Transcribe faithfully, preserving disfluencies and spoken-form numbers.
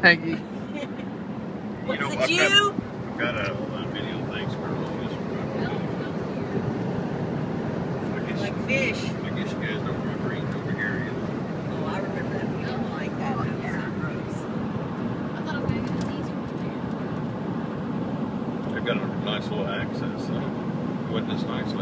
Maggie. You Was know, it I've you? got, I've got a, a video things for all this. I guess, Like fish. I guess you guys don't remember eating over here either. Oh, I remember that. We didn't like that. That was so gross. I thought it was going to get easier to do. They've got a nice little access, so it wasn't as nice